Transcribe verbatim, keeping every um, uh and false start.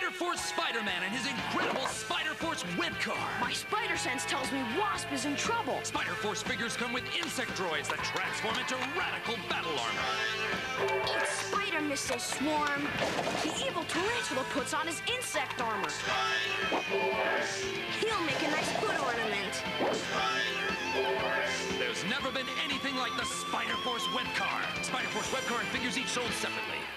Spider Force Spider-Man and his incredible Spider Force web car. My spider sense tells me Wasp is in trouble. Spider Force figures come with insect droids that transform into radical battle armor. Eat Spider Missile Swarm. The evil tarantula puts on his insect armor. He'll make a nice foot ornament. There's never been anything like the Spider Force web car. Spider Force web car and figures each sold separately.